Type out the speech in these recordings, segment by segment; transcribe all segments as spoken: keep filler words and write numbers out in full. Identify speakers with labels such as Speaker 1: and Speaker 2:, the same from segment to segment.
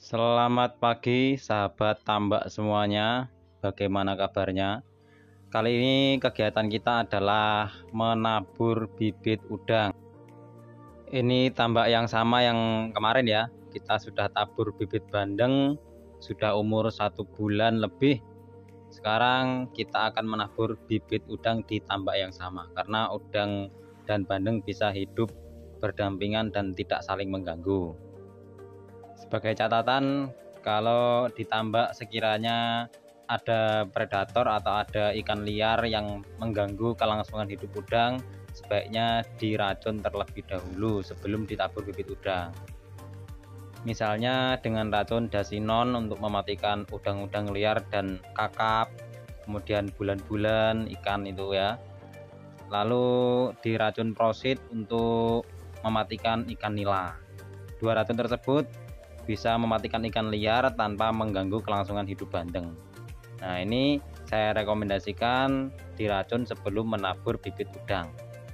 Speaker 1: Selamat pagi sahabat tambak semuanya, bagaimana kabarnya? Kali ini kegiatan kita adalah menabur bibit udang. Ini tambak yang sama yang kemarin ya, kita sudah tabur bibit bandeng, sudah umur satu bulan lebih. Sekarang kita akan menabur bibit udang di tambak yang sama, karena udang dan bandeng bisa hidup berdampingan dan tidak saling mengganggu. Sebagai catatan, kalau ditambak sekiranya ada predator atau ada ikan liar yang mengganggu kelangsungan hidup udang, sebaiknya diracun terlebih dahulu sebelum ditabur bibit udang. Misalnya dengan racun dasinon untuk mematikan udang-udang liar dan kakap, kemudian bulan-bulan ikan itu ya. Lalu diracun prosit untuk mematikan ikan nila. Dua racun tersebut bisa mematikan ikan liar tanpa mengganggu kelangsungan hidup bandeng. Nah, ini saya rekomendasikan diracun sebelum menabur bibit udang.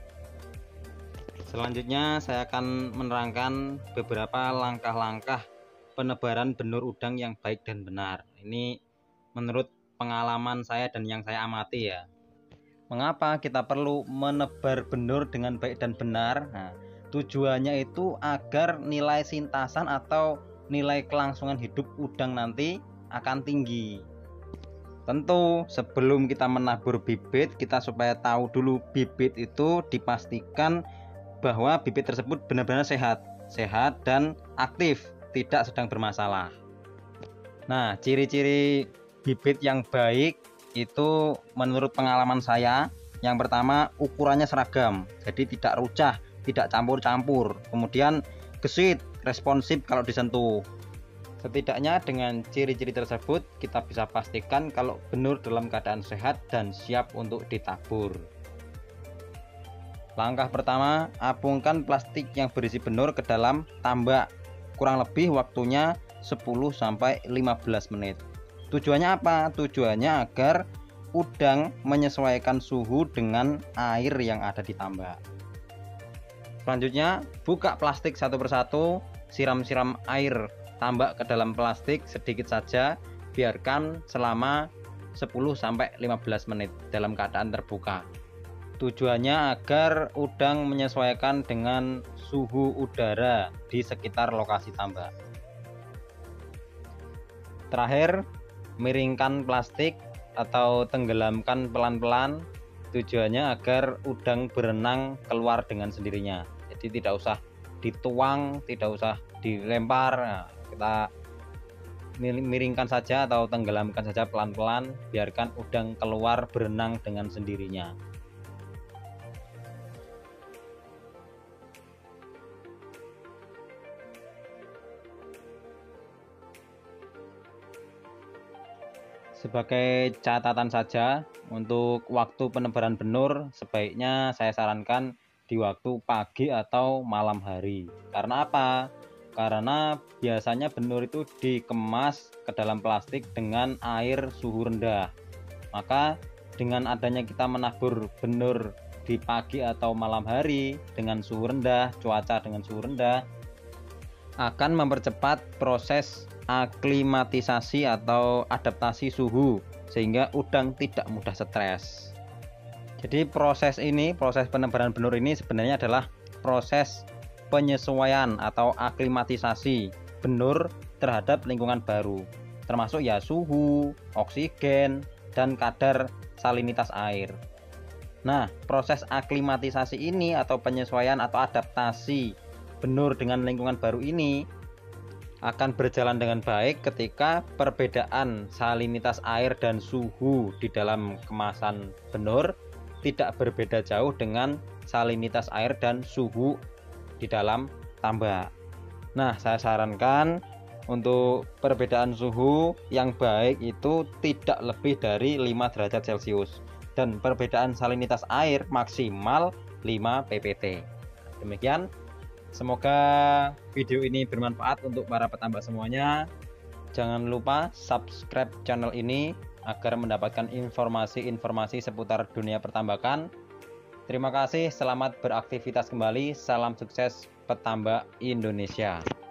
Speaker 1: Selanjutnya saya akan menerangkan beberapa langkah-langkah penebaran benur udang yang baik dan benar. Ini menurut pengalaman saya dan yang saya amati ya. Mengapa kita perlu menebar benur dengan baik dan benar? Nah, tujuannya itu agar nilai sintasan atau nilai kelangsungan hidup udang nanti akan tinggi. Tentu sebelum kita menabur bibit, kita supaya tahu dulu bibit itu dipastikan bahwa bibit tersebut benar-benar sehat, sehat dan aktif, tidak sedang bermasalah. Nah, ciri-ciri bibit yang baik itu menurut pengalaman saya, yang pertama ukurannya seragam, jadi tidak rucah, tidak campur-campur, kemudian gesit, responsif kalau disentuh. Setidaknya dengan ciri-ciri tersebut kita bisa pastikan kalau benur dalam keadaan sehat dan siap untuk ditabur. Langkah pertama, apungkan plastik yang berisi benur ke dalam tambak. Kurang lebih waktunya sepuluh sampai lima belas menit. Tujuannya apa? Tujuannya agar udang menyesuaikan suhu dengan air yang ada di tambak. Selanjutnya, buka plastik satu persatu, siram-siram air tambak ke dalam plastik sedikit saja, biarkan selama sepuluh sampai lima belas menit dalam keadaan terbuka. Tujuannya agar udang menyesuaikan dengan suhu udara di sekitar lokasi tambak. Terakhir, miringkan plastik atau tenggelamkan pelan-pelan. Tujuannya agar udang berenang keluar dengan sendirinya. Jadi tidak usah dituang, tidak usah dilempar. Nah, kita miringkan saja atau tenggelamkan saja pelan-pelan, biarkan udang keluar berenang dengan sendirinya. Sebagai catatan saja, untuk waktu penebaran benur sebaiknya saya sarankan di waktu pagi atau malam hari. Karena apa? Karena biasanya benur itu dikemas ke dalam plastik dengan air suhu rendah. Maka dengan adanya kita menabur benur di pagi atau malam hari dengan suhu rendah, cuaca dengan suhu rendah, akan mempercepat proses aklimatisasi atau adaptasi suhu sehingga udang tidak mudah stres. Jadi proses ini, proses penebaran benur ini sebenarnya adalah proses penyesuaian atau aklimatisasi benur terhadap lingkungan baru, termasuk ya suhu, oksigen, dan kadar salinitas air. Nah, proses aklimatisasi ini atau penyesuaian atau adaptasi benur dengan lingkungan baru ini akan berjalan dengan baik ketika perbedaan salinitas air dan suhu di dalam kemasan benur tidak berbeda jauh dengan salinitas air dan suhu di dalam tambak. Nah, saya sarankan untuk perbedaan suhu yang baik itu tidak lebih dari lima derajat Celcius dan perbedaan salinitas air maksimal lima p p t. Demikian, semoga video ini bermanfaat untuk para petambak semuanya. Jangan lupa subscribe channel ini agar mendapatkan informasi-informasi seputar dunia pertambakan. Terima kasih, selamat beraktivitas kembali. Salam sukses petambak Indonesia.